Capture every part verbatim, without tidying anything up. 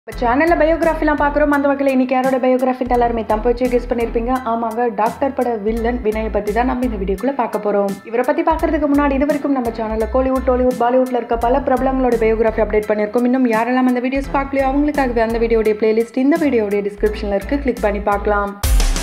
இப்போ சேனலில் பயோகிராஃபிலாம் பார்க்குறோம். அந்த வகையில் இன்றைக்கி யாரோட பயோகிராஃபி எல்லாருமே தப்பு வச்சு கெஸ் பண்ணியிருப்பீங்க. ஆமாங்க, டாக்டர் பட வில்லன் வினயை பற்றி தான் நம்ம இந்த வீடியோக்குள்ளே பார்க்க போகிறோம். இவரை பற்றி பார்க்குறதுக்கு முன்னாடி இது வரைக்கும் நம்ம சேனலில் கோலிவுட், டோலிவுட், பாலிவுட்டில் இருக்க பல பிரபலங்களோட பயோகிராஃபி அப்டேட் பண்ணியிருக்கோம். இன்னும் யாரெல்லாம் அந்த வீடியோஸ் பார்க்கலையோ அவங்களுக்காகவே அந்த வீடியோடைய பிளேலிஸ்ட் இந்த வீடியோடைய டிஸ்கிரிப்ஷனில் இருக்குது, கிளிக் பண்ணி பார்க்கலாம்.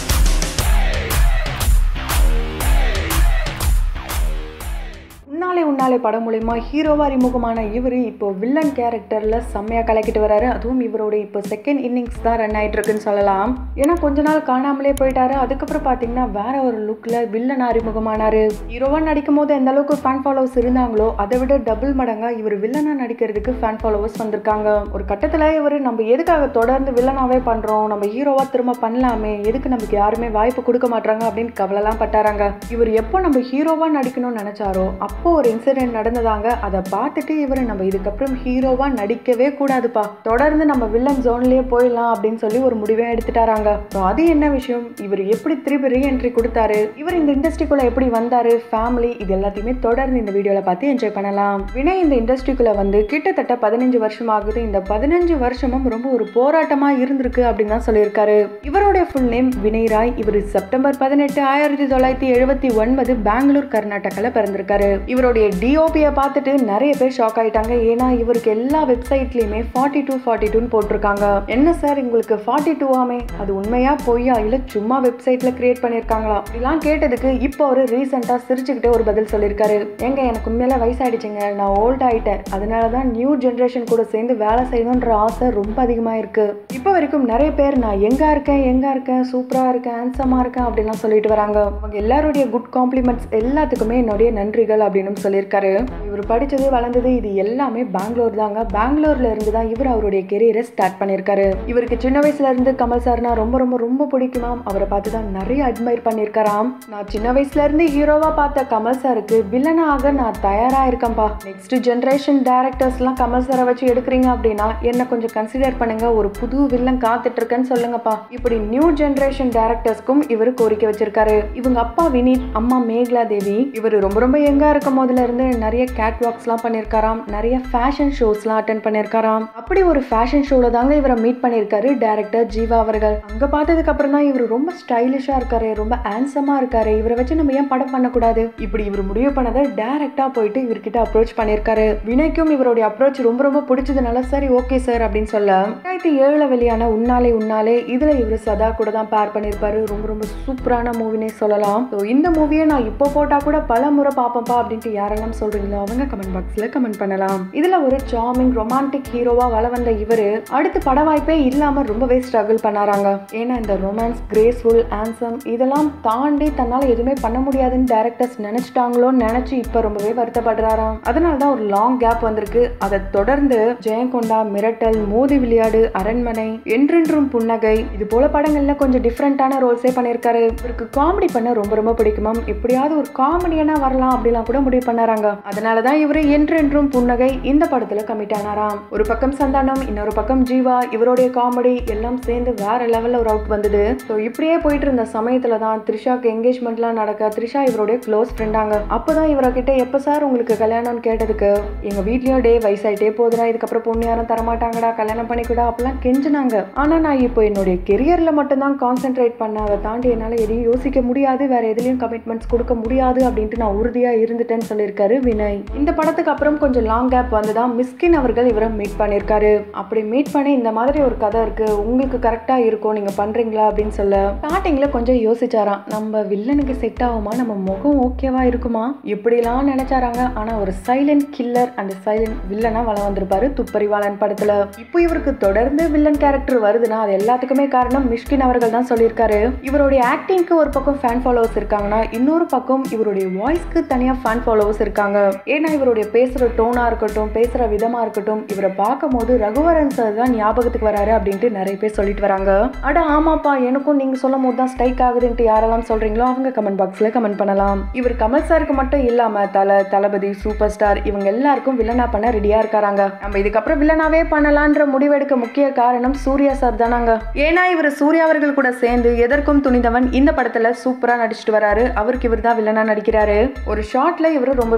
உன்னாலே உன்னாலே படம் மூலமா ஹீரோவா அறிமுகமான இவர் இப்போ வில்லன் கேரக்டர்ல செம்மையா கலக்கிட்டு வராரு. அதுவும் இவரோட இப்போ செகண்ட் இன்னிங்ஸ் தான் ரன் ஆயிட்டு இருக்குன்னு சொல்லலாம். ஏன்னா கொஞ்ச நாள் காணாமலே போயிட்டாரு. அதுக்கப்புறம் பாத்தீங்கன்னா வேற ஒரு லுக்ல வில்லன் அறிமுகமானாரு. ஹீரோவா நடிக்கும் போது எந்த அளவுக்கு ஃபேன் ஃபாலோவர்ஸ் இருந்தாங்களோ அதை விட டபுள் மடங்கா இவர் வில்லனா நடிக்கிறதுக்கு ஃபேன் ஃபாலோவர்ஸ் வந்திருக்காங்க. ஒரு கட்டத்துல இவர் நம்ம எதுக்காக தொடர்ந்து வில்லனாவே பண்றோம், நம்ம ஹீரோவா திரும்ப பண்ணலாமே, எதுக்கு நமக்கு யாருமே வாய்ப்பு கொடுக்க மாட்டாங்க அப்படின்னு கவலைலாம் பட்டாராங்க. இவர் எப்போ நம்ம ஹீரோவா நடிக்கணும்னு நினைச்சாரோ அப்போ ஒரு இன்சிடென்ட் நடந்ததாங்க. அதை பார்த்துட்டு இவர் நம்ம இதுக்கப்புறம் ஹீரோவா நடிக்கவே கூடாதுப்பா, தொடர்ந்து நம்ம வில்லன் ஜோன்லயே போயிடலாம் அப்படின்னு சொல்லி ஒரு முடிவே எடுத்துட்டாராங்க. அது என்ன விஷயம், இவர் எப்படி திருப்பி ரீஎன்ட்ரி கொடுத்தாரு, இவர் இந்த இண்டஸ்ட்ரிக்குள்ள எப்படி வந்தாரு, ஃபேமிலி, இது எல்லாத்தையுமே தொடர்ந்து இந்த வீடியோல பார்த்து என்ஜாய் பண்ணலாம். வினய் இந்த இண்டஸ்ட்ரிக்குள்ள வந்து கிட்டத்தட்ட பதினஞ்சு வருஷம் ஆகுது. இந்த பதினஞ்சு வருஷமும் ரொம்ப ஒரு போராட்டமா இருந்திருக்கு அப்படின்னு தான் சொல்லியிருக்காரு. இவருடைய ஃபுல் நேம் வினய் ராய். இவர் செப்டம்பர் பதினெட்டு ஆயிரத்தி தொள்ளாயிரத்தி எழுபத்தி ஒன்பது பெங்களூர் கர்நாடகால பிறந்திருக்காரு. இவருடைய டிஓபியை பார்த்துட்டு நிறைய பேர் ஷாக் ஆயிட்டாங்க. ஏன்னா இவருக்கு எல்லா வெப்சைட்லயுமே ஃபார்ட்டி டூ ஃபார்ட்டி டூன்னு போட்டிருக்காங்க. என்ன சார் உங்களுக்கு ஃபார்ட்டி டூ ஆமே, அது உண்மையா பொய்யா இல்ல சும்மா வெப்சைட்ல கிரியேட் பண்ணிருக்காங்களா இதெல்லாம் கேட்டதுக்கு இப்போ ஒரு ரீசெண்டா சிரிச்சுக்கிட்டே ஒரு பதில் சொல்லியிருக்காரு. எங்க எனக்கு உண்மையில வயசாயிடுச்சுங்க, நான் ஓல்ட் ஆயிட்டேன், அதனாலதான் நியூ ஜென்ரேஷன் கூட சேர்ந்து வேலை செய்யணும்ன்ற ஆசை ரொம்ப அதிகமா இருக்கு. இப்போ வரைக்கும் நிறைய பேர் நான் எங்க இருக்கேன் எங்க இருக்கேன் சூப்பரா இருக்கேன் ஹேண்ட்ஸமா இருக்கேன் அப்படின்லாம் சொல்லிட்டு வராங்க. அவங்க எல்லாருடைய குட் காம்ப்ளிமெண்ட்ஸ் எல்லாத்துக்குமே என்னுடைய நன்றிகள் அப்படின்னு சொல்லியிருக்காரு. இவர் படிச்சது வளர்ந்தது இது எல்லாமே பெங்களூர் தாங்க. பெங்களூர்ல இருந்து தான் இவர் அவருடைய கெரியரை ஸ்டார்ட் பண்ணியிருக்காரு. இவருக்கு சின்ன வயசுல இருந்து கமல் சார்னா ரொம்ப ரொம்ப ரொம்ப பிடிக்குமாம். அவரை பார்த்து தான் நிறைய அட்மைர் பண்ணியிருக்காராம். நான் சின்ன வயசுல இருந்து ஹீரோவா பார்த்த கமல் சாருக்கு வில்லனாக நான் தயாரா இருக்கேன்பா. நெக்ஸ்ட் ஜெனரேஷன் டைரக்டர்ஸ் எல்லாம் கமல் சாரை வச்சு எடுக்கிறீங்க அப்படின்னா என்ன கொஞ்சம் கன்சிடர் பண்ணுங்க, ஒரு புது வில்லன் காத்துட்டு இருக்கேன்னு சொல்லுங்கப்பா. இப்படி நியூ ஜெனரேஷன் டைரக்டர்ஸ்க்கும் இவர் கோரிக்கை வச்சிருக்காரு. இவங்க அப்பா வினீத், அம்மா மேகலா தேவி. இவர் ரொம்ப ரொம்ப எங்கா இருக்கும் போதுல இருந்து நிறைய கேட் வாக்ஸ்லாம் பண்ணியிருக்காராம், நிறைய ஃபேஷன் ஷோஸ்லாம் அட்டென்ட் பண்ணியிருக்காராம். அப்படி ஒரு ஃபேஷன் ஷோல தாங்க இவரை மீட் பண்ணியிருக்காரு டைரக்டர் ஜீவா அவர்கள். அங்க பார்த்ததுக்கு அப்புறம் தான் இவர் ரொம்ப ஸ்டைலிஷா இருக்காரு, ரொம்ப ஹேண்ட்ஸமா இருக்காரு, இவரை வச்சு நம்ம ஏன் படம் பண்ணக்கூடாது, இப்படி இவர் முடிவு பண்ணதை டைரக்டா போயிட்டு இவர்கிட்ட அப்ரோச் பண்ணியிருக்காரு. வினய்க்கும் இவருடைய அப்ரோச் ரொம்ப ரொம்ப பிடிச்சதுனால சரி ஓகே சார் அப்படின்னு சொல்ல ரெண்டாயிரத்தி ஏழுல வெளியான உன்னாலே உன்னாலே இதுல இவர் சதா கூட தான் பேர் பண்ணியிருப்பாரு. ரொம்ப ரொம்ப சூப்பரான மூவினே சொல்லலாம். இந்த மூவியை நான் இப்போ போட்டா கூட பல முறை பார்ப்பேன்ப்பா அப்படின்ட்டு யாரெல்லாம் சொல்றீங்களோ அவங்க கமெண்ட் பாக்ஸ்ல கமெண்ட் பண்ணலாம். இதுல ஒரு சார்மிங் ரொமான்டிக் ஹீரோவா வள வந்த இவரு அடுத்து பட வாய்ப்பே இல்லாம ரொம்பவே ஸ்ட்ரகிள் பண்ணாராங்க. ஏன்னா இந்த ரொமான்ஸ், கிரேஸ்ஃபுல், ஹேண்ட்ஸம் இதெல்லாம் தாண்டி தன்னால எதுவுமே பண்ண முடியாதுன்னு டைரக்டர்ஸ் நினைச்சிட்டாங்களோன்னு நினைச்சு இப்ப ரொம்பவே வருத்தப்படுறாராம். அதனாலதான் ஒரு லாங் கேப் வந்திருக்கு. அதை தொடர்ந்து ஜெயங்கொண்டான், மிரட்டல், மோதி, விளையாடு, அரண்மனை, என்றென்றும் புன்னகை இது போல படங்கள்ல கொஞ்சம் டிஃப்ரெண்டான ரோல்ஸே பண்ணிருக்காரு. இவருக்கு காமெடி பண்ண ரொம்ப ரொம்ப பிடிக்குமாம். எப்படியாவது ஒரு காமெடியனா வரலாம் அப்படிலாம் கூட முடிவு பண்ணாராங்க. அதனாலதான் இவரு என்றென்றும் புன்னகை இந்த படத்துல கமிட் ஆனாராம். ஒரு பக்கம் சந்தானம், இன்னொரு பக்கம் ஜீவா, இவருடைய காமெடி எல்லாம் சேர்ந்து வேற லெவல்ல ஒரு அவுட் வந்தது. ஸோ இப்படியே போயிட்டு இருந்த சமயத்துல தான் த்ரிஷாக்கு என்கேஜ்மெண்ட்லாம் நடக்க. த்ரிஷா இவருடைய க்ளோஸ் ஃப்ரெண்டாங்க. அப்பதான் இவர்கிட்ட எப்ப சார் உங்களுக்கு கல்யாணம்னு கேட்டதுக்கு எங்க வீட்லயும் டே வயசாயிட்டே போதுடா, இதுக்கப்புறம் பொண்ணு யாரும் தரமாட்டாங்கடா, கல்யாணம் பண்ணிக்கூடா அப்பெல்லாம் கெஞ்சினாங்க. ஆனா நான் இப்போ என்னுடைய கெரியர்ல மட்டும் தான் கான்சென்ட்ரேட் பண்ண, அதை தாண்டி என்னால எதையும் யோசிக்க முடியாது, வேற எதுலயும் கமிட்மெண்ட்ஸ் கொடுக்க முடியாது அப்படின்ட்டு நான் உறுதியா இருந்துட்டேன்னு சொல்லியிருக்காரு வினய். இந்த படத்துக்கு அப்புறம் கொஞ்சம் லாங் கேப் வந்துதான் மிஸ்கின் அவர்கள் இவரை மீட் பண்ணியிருக்காரு. அப்படி மீட் பண்ணி இந்த மாதிரி ஒரு கதை இருக்கு, உங்களுக்கு கரெக்டா இருக்கும், நீங்க பண்றீங்களா அப்படின்னு சொல்ல ஸ்டார்டிங்ல கொஞ்சம் யோசிச்சாராம். நம்ம வில்லனுக்கு செட் ஆகுமா, நம்ம முகம் ஓகேவா இருக்குமா, இப்படிலாம் நினைச்சாராங்க. ஆனா ஒரு சைலண்ட் கில்லர் அண்ட் சைலண்ட் வில்லனா வள வந்திருப்பாரு துப்பறிவாளன் படத்துல. இப்போ இவருக்கு தொடர்ந்து வில்லன் கேரக்டர் வருதுன்னா அது எல்லாத்துக்குமே காரணம் மிஷ்கின் அவர்கள் தான் சொல்லியிருக்காரு. இவருடைய ஆக்டிங்க்கு ஒரு பக்கம் ஃபேன் ஃபாலோவர்ஸ் இருக்காங்கன்னா இன்னொரு பக்கம் இவருடைய வாய்ஸ்க்கு தனியா ஃபேன் ஃபாலோவர்ஸ் இருக்காங்க. ஏன்னா இவருடைய பேசுற டோனா இருக்கட்டும், பேசுற விதமா இருக்கட்டும், இவரை பார்க்கும் போது ரகுவரன் சார் தான் ஞாபகத்துக்கு வராரு அப்படின்ட்டு நிறைய பேர் சொல்லிட்டு வராங்க. அட ஆமாப்பா, எனக்கும் நீங்க சொல்லும் போது தான் ஸ்ட்ரைக் ஆகுதுன்ட்டு யாரெல்லாம் சொல்றீங்களோ அவங்க கமெண்ட் பாக்ஸ்ல கமெண்ட் பண்ணலாம். இவர் கமல் சாருக்கு மட்டும் இல்லாம தல, தளபதி, சூப்பர் ஸ்டார் இவங்க எல்லாருக்கும் வில்லனா பண்ண ரெடியா இருக்காராங்க. நம்ம இதுக்கப்புறம் வில்லனாவே பண்ணலான்ற முடிவெடுக்க முக்கிய காரணம் சூர்யா சார் தானாங்க. ஏன்னா இவர் சூர்யா அவர்கள் கூட சேர்ந்து எதற்கும் துணிந்தவன் இந்த படத்துல சூப்பரா நடிச்சிட்டு வராரு. அவருக்கு இவர் தான் வில்லனா நடிக்கிறாரு. ஒரு ஷாட்ல இவர் ரொம்பவே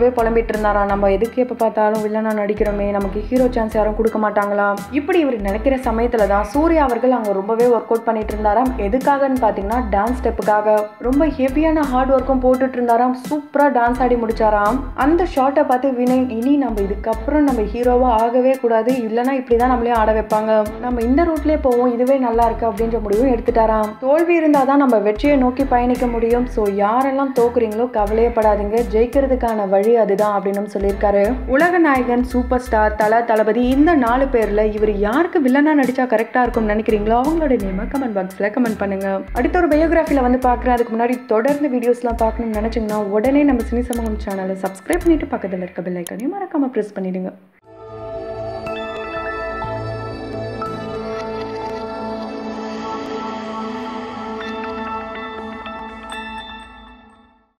ரொம்பவே புலம்பிட்டு இருந்தாராம். நம்ம எதுக்கு எப்போ பார்த்தாலும் வில்லனா நடிக்கிறோமே, நமக்கு ஹீரோ சான்ஸ் யாரும் கொடுக்க மாட்டாங்களா, இப்படி இவர் நினைக்கிற சமயத்துல தான் சூர்யா அவர்கள் அங்கே ரொம்பவே ஒர்க் அவுட் பண்ணிட்டு இருந்தாராம். எதுக்காகன்னு பார்த்தீங்கன்னா டான்ஸ் ஸ்டெப்புக்காக ரொம்ப ஹெவியான ஹார்ட் ஒர்க்கும் போட்டுட்டு இருந்தாராம். சூப்பராக டான்ஸ் ஆடி முடிச்சாராம். அந்த ஷார்ட்டை பார்த்து வினய், இனி நம்ம இதுக்கப்புறம் நம்ம ஹீரோவா ஆகவே கூடாது, இல்லைன்னா இப்படிதான் நம்மளையும் ஆட வைப்பாங்க, நம்ம இந்த ரூட்லேயே போவோம், இதுவே நல்லா இருக்கு அப்படின்ற முடிவும் எடுத்துட்டாராம். தோல்வி இருந்தால் தான் நம்ம வெற்றியை நோக்கி பயணிக்க முடியும். ஸோ யாரெல்லாம் தோக்குறீங்களோ கவலையப்படாதீங்க, ஜெயிக்கிறதுக்கான வழி அதுதான் அப்படின்னு சொல்லியிருக்காரு. உலக நாயகன், சூப்பர் ஸ்டார், தல, தளபதி இந்த நாலு பேர்ல இவர் யாருக்கு வில்லனா நடிச்சா கரெக்டா இருக்கும்னு நினைக்கிறீங்களோ அவங்களோட நேம கமெண்ட் பாக்ஸ்ல கமெண்ட் பண்ணுங்க. அடுத்த ஒரு பயோகிராஃபில வந்து பார்க்குறேன். அதுக்கு முன்னாடி தொடர்ந்து வீடியோஸ்லாம் பார்க்கணும்னு நினைச்சீங்கன்னா உடனே நம்ம சினி சமூகம் சேனலை சப்ஸ்கிரைப் பண்ணிட்டு பக்கத்தில் இருக்க பெல் ஐக்கானையும் மறக்காம ப்ரெஸ் பண்ணிடுங்க.